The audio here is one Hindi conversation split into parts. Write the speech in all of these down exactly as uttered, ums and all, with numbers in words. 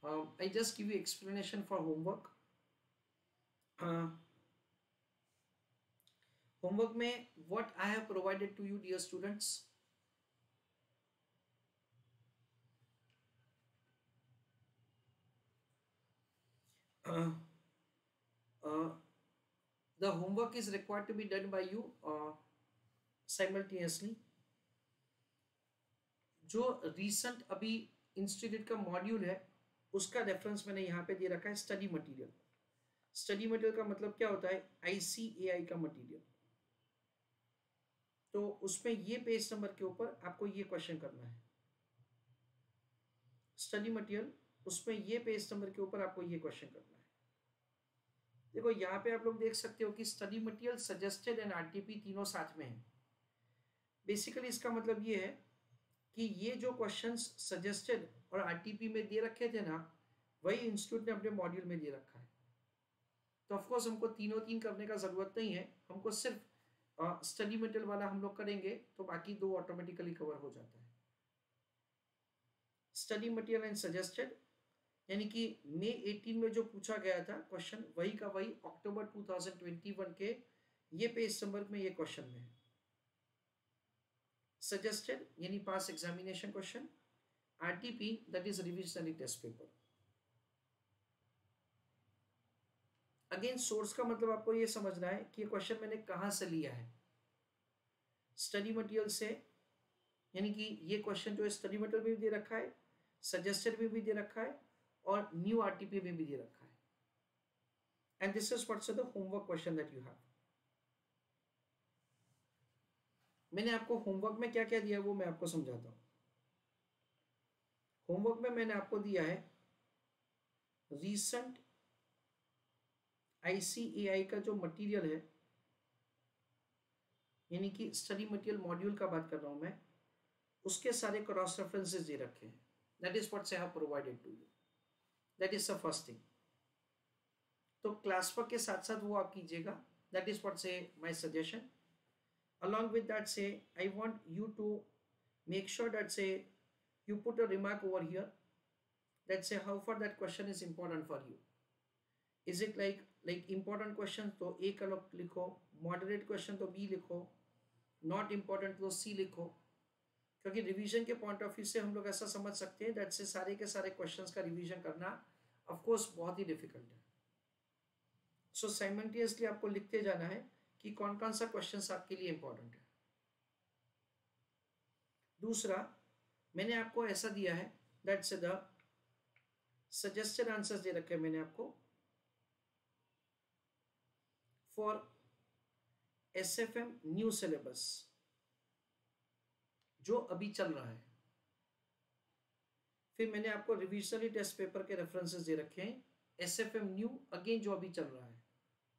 um, I just give you explanation for homework. uh, homework में what I have provided to you dear students, uh, uh, the homework is required to be done by you uh, simultaneously. जो recent अभी इंस्टीट्यूट का मॉड्यूल है उसका रेफरेंस मैंने यहाँ पे दे रखा है, स्टडी मटेरियल. स्टडी मटेरियल का मतलब क्या होता है, आईसीएआई का मटेरियल. तो उसमें ये पेज नंबर के ऊपर आपको ये क्वेश्चन करना है. स्टडी मटेरियल उसमें ये पेज नंबर के ऊपर आपको ये क्वेश्चन करना है. देखो यहाँ पे आप लोग देख सकते हो कि study material, suggested and RTP तीनों साथ में है. बेसिकली इसका मतलब ये है कि ये जो क्वेश्चंस सजेस्टेड और आरटीपी में दे रखे थे ना, वही इंस्टीट्यूट ने अपने मॉड्यूल में दे रखा है. तो ऑफकोर्स हमको तीनों तीन करने का ज़रूरत नहीं है, हमको सिर्फ स्टडी मटेरियल वाला हम लोग करेंगे तो बाकी दो ऑटोमेटिकली कवर हो जाता है. स्टडी मटेरियल एंड सजेस्टेड यानी कि मई अठारह में जो पूछा गया था क्वेश्चन, वही का वही अक्टूबर दो हज़ार इक्कीस के ये पेज नंबर में ये क्वेश्चन में है. सजेस्टेड यानी past examination question, RTP that is revisionary test paper. Again source का मतलब आपको ये समझना है कि ये क्वेश्चन मैंने कहाँ से लिया है. स्टडी मटेरियल से, यानी कि ये क्वेश्चन जो है स्टडी मटेरियल में भी दे रखा है, सजेस्टेड में भी दे रखा है और न्यू आरटीपी में भी दे रखा है. And this is what's the homework question that you have. मैंने आपको होमवर्क में क्या क्या दिया वो मैं आपको समझाता हूं. होमवर्क में मैंने आपको दिया है रीसेंट आईसीएआई का जो मटेरियल है, यानी कि स्टडी मटेरियल मॉड्यूल का बात कर रहा हूं मैं, उसके सारे क्रॉस रेफरेंसेस दे रखे हैं. That is what's I have provided to you. That is the first thing. तो क्लास वर्क के साथ साथ वो आप कीजिएगा. That is what's a my suggestion. Along with that, say I want you to make sure that say you put a remark over here that say how far that question is important for you. Is it like like important question तो A का लिखो, moderate question तो B लिखो, not important तो C लिखो. क्योंकि रिवीजन के पॉइंट ऑफ व्यू से हम लोग ऐसा समझ सकते हैं दैट से सारे के सारे क्वेश्चंस का रिवीजन करना ऑफ कोर्स बहुत ही डिफिकल्ट है. सो साइमल्टेनियसली आपको लिखते जाना है कि कौन कौन सा क्वेश्चन आपके लिए इंपॉर्टेंट है. दूसरा मैंने आपको ऐसा दिया है दैट्स द सजेस्टेड आंसर्स दे रखे हैं मैंने आपको फॉर एसएफएम न्यू सिलेबस जो अभी चल रहा है. फिर मैंने आपको रिविजनरी टेस्ट पेपर के रेफरेंसेस दे रखे हैं एसएफएम न्यू अगेन जो अभी चल रहा है.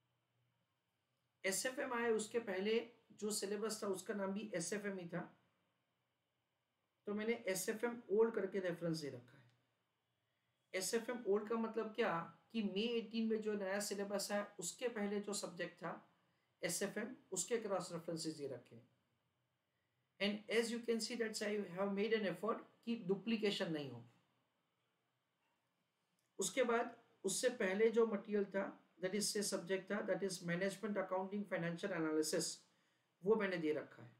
एसएफएम आए उसके पहले जो सिलेबस था उसका नाम भी एसएफएम ही था, तो मैंने एसएफएम ओल्ड करके रेफरेंस दे रखा है. एसएफएम ओल्ड का मतलब क्या कि मई अठारह में जो नया सिलेबस है उसके पहले जो सब्जेक्ट था एसएफएम उसके क्रॉस रेफरेंसेस दे रखे हैं. And as you can see that's I have made an effort कि डुप्लीकेशन नहीं हो. उसके बाद उससे पहले जो मटेरियल था दैट इज से सब्जेक्ट था that is management accounting financial analysis, वो मैंने दे रखा है.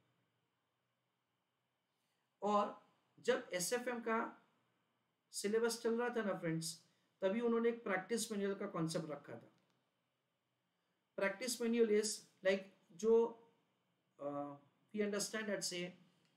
और जब एसएफएम का सिलेबस चल रहा था ना फ्रेंड्स, तभी उन्होंने एक प्रैक्टिस मैनुअल का कॉन्सेप्ट रखा था. प्रैक्टिस मैनुअल इज लाइक जो वी अंडरस्टैंड दैट से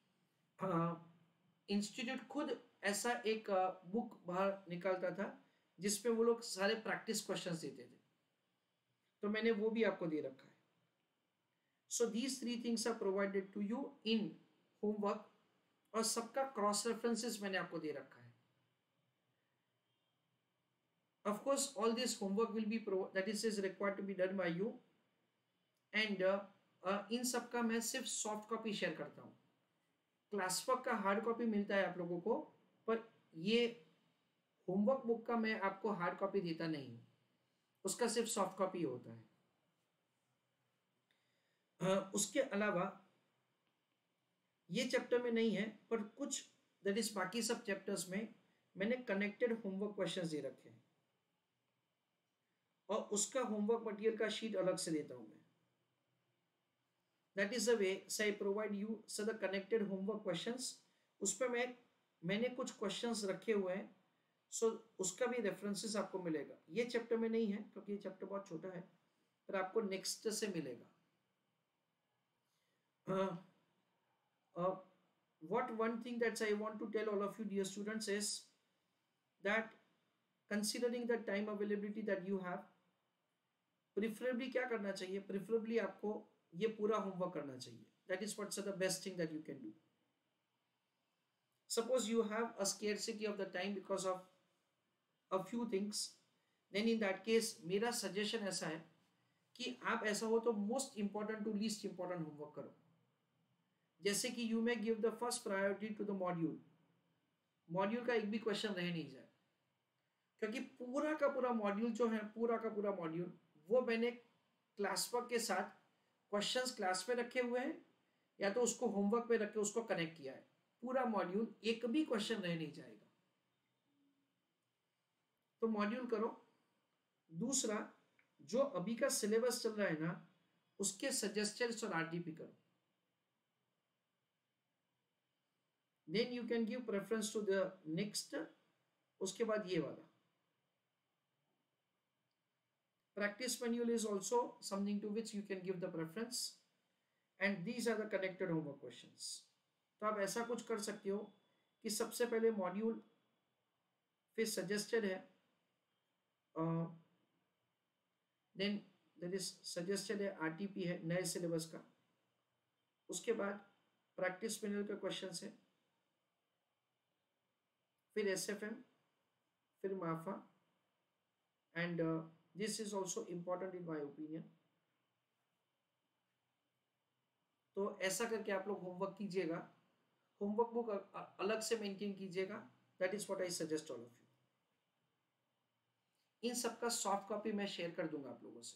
इंस्टीट्यूट खुद ऐसा एक बुक uh, बाहर निकालता था जिसमें वो लोग सारे प्रैक्टिस क्वेश्चंस देते थे, तो मैंने वो भी आपको दे रखा है. So these three things are provided to you in homework और सबका क्रॉस रेफरेंसेस मैंने आपको दे रखा है. Of course all this homework will be that is is required to be done by you and in सबका मैं सिर्फ सॉफ्ट कॉपी शेयर करता हूँ. क्लास वर्क का हार्ड कॉपी मिलता है आप लोगों को, पर ये होमवर्क बुक का मैं आपको हार्ड कॉपी देता नहीं हूँ, उसका सिर्फ सॉफ्ट कॉपी होता है. uh, उसके अलावा ये चैप्टर में नहीं है पर कुछ दैट इज बाकी सब चैप्टर्स में मैंने कनेक्टेड होमवर्क क्वेश्चंस दे रखे हैं और उसका होमवर्क मटेरियल का शीट अलग से देता हूं मैं. दैट इज द वे से I provide you so the connected homework questions. उस पर मैं मैंने कुछ क्वेश्चंस रखे हुए हैं, सो so, उसका भी रेफरेंसेस आपको मिलेगा. ये चैप्टर में नहीं है क्योंकि ये चैप्टर बहुत छोटा है, पर आपको नेक्स्ट से मिलेगा. What one thing that's I want to tell all of you dear students is that considering the time availability that you have, preferably क्या करना चाहिए, प्रिफरेबली आपको ये पूरा होमवर्क करना चाहिए. That is what's the best thing that you can do. Suppose you have a scarcity of the time because of a few things, then in that case मेरा suggestion ऐसा है कि आप ऐसा हो तो most important to least important homework करो. जैसे कि you may give the first priority to the module. Module का एक भी क्वेश्चन रह नहीं जाए, क्योंकि पूरा का पूरा मॉड्यूल जो है, पूरा का पूरा मॉड्यूल वो मैंने क्लास वर्क के साथ क्वेश्चंस क्लास में रखे हुए हैं या तो उसको होमवर्क पे रख के उसको कनेक्ट किया है. पूरा मॉड्यूल एक भी क्वेश्चन रह नहीं जाएगा. तो मॉड्यूल करो. दूसरा, जो अभी का सिलेबस चल रहा है ना, उसके सजेस्टेड्स और आरटीपी करो. Then you can give preference to the next. उसके बाद ये वाला practice manual is also something to which you can give the preference, and these are the connected homework questions. तो आप ऐसा कुछ कर सकते हो कि सबसे पहले मॉड्यूल, फिर सजेस्टेड है, देन दैट इज सजेस्टेड है, आरटीपी है नए सिलेबस का, उसके बाद प्रैक्टिस मैनुअल का क्वेश्चंस है, फिर एसएफएम, फिर MAFA, and this is also important in my opinion. तो ऐसा करके आप लोग होमवर्क कीजिएगा. होमवर्क बुक अलग से मेंटेन कीजिएगा. That is what I suggest all of you. इन सब का सॉफ्ट कॉपी मैं शेयर कर दूंगा आप लोगों से.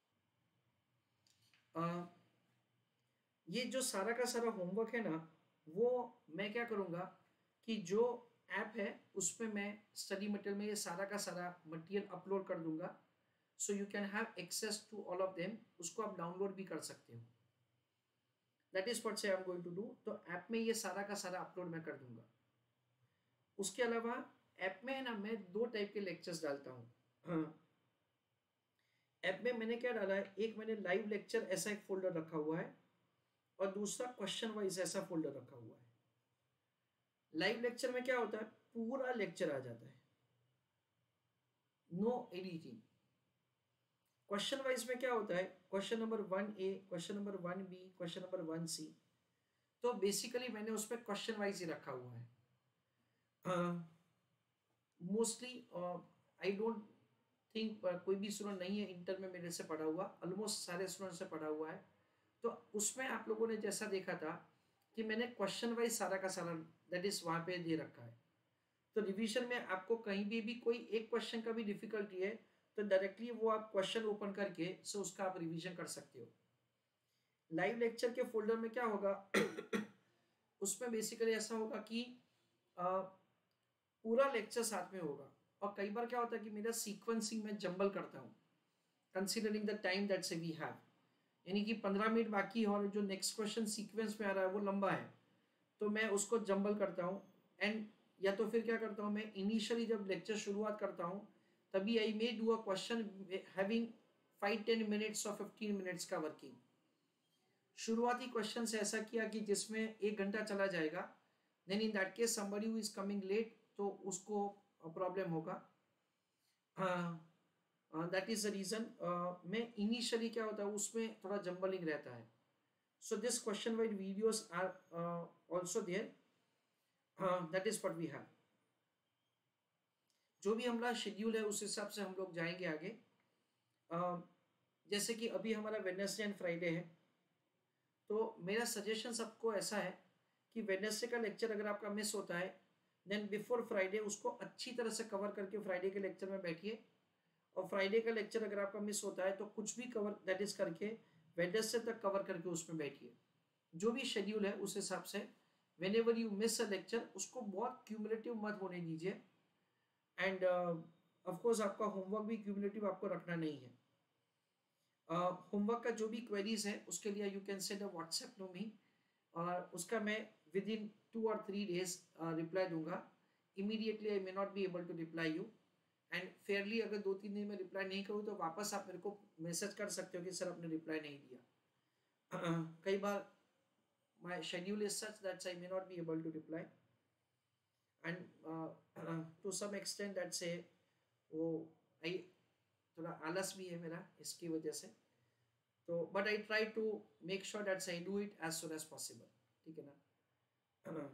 आ, ये जो सारा का सारा होमवर्क है ना, वो मैं क्या करूंगा कि जो ऐप है उसमें मैं स्टडी मटेरियल में ये सारा का सारा मटेरियल अपलोड कर दूंगा. So you can have access to all of them. उसको आप डाउनलोड भी कर सकते हो. That is what I am going to do. तो ऐप में ये सारा का सारा अपलोड मैं कर दूंगा. उसके अलावा ऐप में है ना, मैं दो टाइप के लेक्चर्स डालता हूँ. हाँ, ऐप में मैंने क्या डाला है, एक मैंने लाइव लेक्चर ऐसा एक फोल्डर रखा हुआ है और दूसरा क्वेश्चन वाइज ऐसा फोल्डर रखा हुआ है. लाइव लेक्चर में क्या होता है, पूरा लेक्चर आ जाता है, नो एडिटिंग. क्वेश्चन वाइज में क्या होता है, question number one A, question number one B, question number one C. तो बेसिकली मैंने उसमें क्वेश्चन वाइज ही रखा हुआ है. मोस्टली आई डोंट थिंक कोई भी स्टूडेंट नहीं है इंटर में मेरे से पढ़ा हुआ, ऑलमोस्ट सारे स्टूडेंट से पढ़ा हुआ है. तो उसमें आप लोगों ने जैसा देखा था कि मैंने क्वेश्चन वाइज सारा का सारा दैट इज वहाँ पे दे रखा है. तो रिवीजन में आपको कहीं भी भी कोई एक क्वेश्चन का भी डिफिकल्टी है तो डायरेक्टली वो आप क्वेश्चन ओपन करके सो उसका आप रिवीजन कर सकते हो. लाइव लेक्चर के फोल्डर में क्या होगा उसमें बेसिकली ऐसा होगा कि आ, पूरा लेक्चर साथ में होगा. और कई बार क्या होता है कि मेरा सीक्वेंसिंग में जंबल करता हूँ कंसीडरिंग द टाइम दैट से वी हैव. यानी कि पंद्रह मिनट बाकी है और जो नेक्स्ट क्वेश्चन सीक्वेंस में आ रहा है वो लंबा है, तो मैं उसको जंबल करता हूँ. एंड या तो फिर क्या करता हूँ, मैं इनिशियली जब लेक्चर शुरुआत करता हूँ तभी I may do a question having five ten minutes और फिफ्टीन मिनट्स का वर्किंग. शुरुआती क्वेश्चन से ऐसा किया कि जिसमें एक घंटा चला जाएगा. Then in that case somebody who is coming late तो उसको प्रॉब्लम होगा. दैट इज द रीजन मैं इनिशियली क्या होता है उसमें थोड़ा जंबलिंग रहता है. So this question wise videos are also there. That is what we have. जो भी हमारा शेड्यूल है उस हिसाब से हम लोग जाएंगे आगे. uh, जैसे कि अभी हमारा वेडनेसडे एंड फ्राइडे है, तो मेरा सजेशन सबको ऐसा है कि वेडनेसडे का लेक्चर अगर आपका मिस होता है देन बिफोर फ्राइडे उसको अच्छी तरह से कवर करके फ्राइडे के लेक्चर में बैठिए. और फ्राइडे का लेक्चर अगर आपका मिस होता है तो कुछ भी कवर दैट इज करके वेडनेसडे तक कवर करके उसमें बैठिए. जो भी शेड्यूल है उस हिसाब से whenever you miss a lecture उसको बहुत क्यूमुलेटिव मत होने दीजिए. एंड ऑफ कोर्स आपका होमवर्क भी क्यूमुलेटिव आपको रखना नहीं है। होमवर्क uh, का जो भी क्वेरीज है उसके लिए you can send a WhatsApp to me, और उसका मैं विद इन टू और थ्री डेज रिप्लाई दूंगा। Immediately I may not be able to reply you, and fairly अगर दो तीन दिन में रिप्लाई नहीं करूँ तो वापस आप मेरे को मैसेज कर सकते हो कि सर आपने रिप्लाई नहीं दिया। uh, कई बार my schedule is such that I may not be able to reply, and uh, uh, to some extent that say वो I थोड़ा आलस भी है मेरा इसकी वजह से, तो but I try to make sure that I do it as soon as possible, ठीक है ना।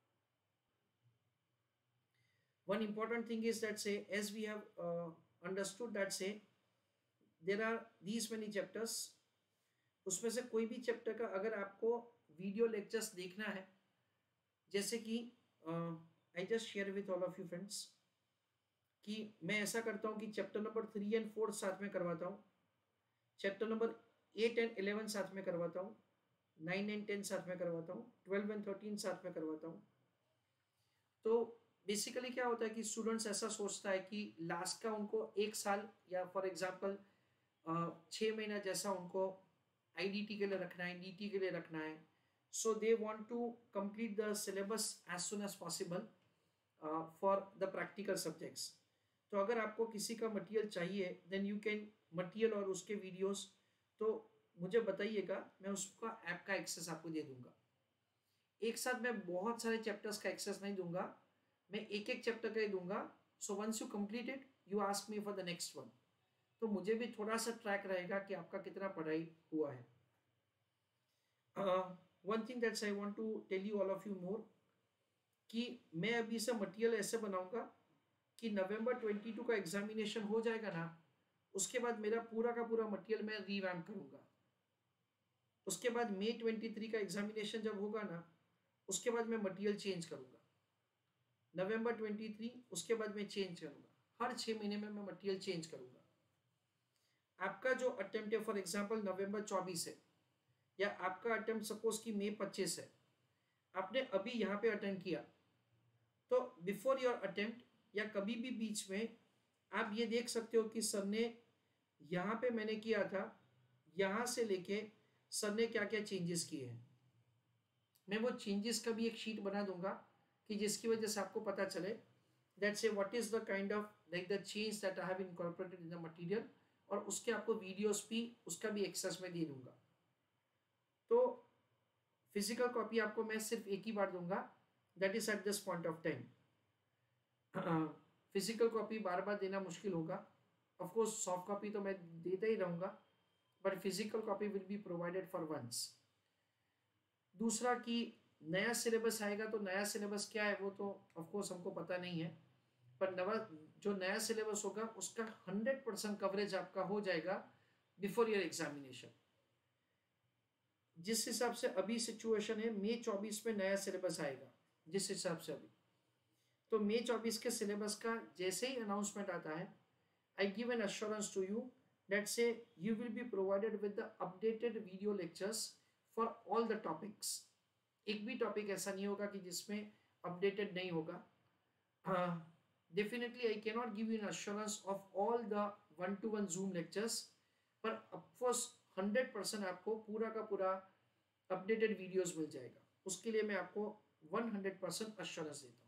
one important thing is that say as we have uh, understood that say there are these many chapters, उसमें से कोई भी चैप्टर का अगर आपको वीडियो लेक्चर्स देखना है, जैसे कि I just share with all of you friends कि मैं ऐसा करता हूँ कि chapter number three and fourth साथ में करवाता हूँ, chapter number eight and eleven साथ में करवाता हूँ, नाइन एंड टेन साथ में करवाता हूँ, ट्वेल्व एंड थर्टीन साथ में करवाता हूँ। तो बेसिकली क्या होता है कि स्टूडेंट्स ऐसा सोचता है कि लास्ट का उनको एक साल या फॉर एग्जाम्पल छः महीना जैसा उनको आईडीटी के लिए रखना है, डीटी के लिए रखना है, so they want to complete the syllabus as soon as possible uh, for the practical subjects। तो अगर आपको किसी का मटेरियल चाहिए then you can मटेरियल और उसके वीडियोस तो मुझे बताइएगा, मैं उसका ऐप का एक्सेस आपको दे दूंगा। एक साथ मैं बहुत सारे चैप्टर्स का एक्सेस नहीं दूंगा, मैं एक एक चैप्टर का ही दूंगा। So once you complete it you ask me for the next one, तो मुझे भी थोड़ा सा ट्रैक रहेगा कि आपका कितना पढ़ाई हुआ है। One thing that's I want to tell you all of you more कि मैं अभी से मटेरियल ऐसे बनाऊंगा कि नवंबर ट्वेंटी टू का एग्जामिनेशन हो जाएगा ना, उसके बाद मेरा पूरा का पूरा मटेरियल मैं रीवैम्प करूंगा। उसके बाद मई ट्वेंटी थ्री का एग्जामिनेशन जब होगा ना, उसके बाद मैं मटेरियल चेंज करूंगा। नवंबर ट्वेंटी थ्री उसके बाद मैं चेंज करूंगा, हर छः महीने में मैं मटेरियल चेंज करूंगा। आपका जो अटेम्प्ट है फॉर एग्जाम्पल नवंबर चौबीस है, या आपका अटेम्प्ट सपोज कि मई पच्चीस है, आपने अभी यहाँ पे अटेम्प्ट किया, तो बिफोर योर अटेम्प्ट या कभी भी बीच में आप ये देख सकते हो कि सर ने यहाँ पे मैंने किया था, यहाँ से लेके सर ने क्या क्या चेंजेस किए हैं। मैं वो चेंजेस का भी एक शीट बना दूंगा कि जिसकी वजह से आपको पता चले दैट से what is the kind of like the change that I have incorporated in the material, और उसके आपको वीडियोस भी उसका भी एक्सेस में दे दूंगा। तो फिजिकल कॉपी आपको मैं सिर्फ एक ही बार दूंगा, that is at this point of time. Physical copy बार बार देना मुश्किल होगा, ऑफ कोर्स सॉफ्ट कॉपी तो मैं देता ही रहूँगा, but physical copy will be provided for once. दूसरा कि नया सिलेबस आएगा, तो नया सिलेबस क्या है वो तो ऑफ कोर्स हमको पता नहीं है, पर नवा जो नया सिलेबस होगा उसका हंड्रेड परसेंट कवरेज आपका हो जाएगा बिफोर योर एग्जामिनेशन। जिस हिसाब से अभी सिचुएशन है, मई चौबीस में नया सिलेबस आएगा जिस हिसाब से अभी, तो मई चौबीस के सिलेबस का जैसे ही अनाउंसमेंट आता है, I give an assurance to you that से you will be provided with the updated video lectures for all the topics. एक भी टॉपिक ऐसा नहीं होगा कि जिसमें अपडेटेड नहीं होगा। Definitely I can not give you an assurance of all the one to one zoom lectures, पर ऑफकोर्स हंड्रेड परसेंट आपको पूरा का पूरा अपडेटेड वीडियोस मिल जाएगा। उसके लिए मैं आपको वन हंड्रेड परसेंट अश्योरेंस देता हूँ।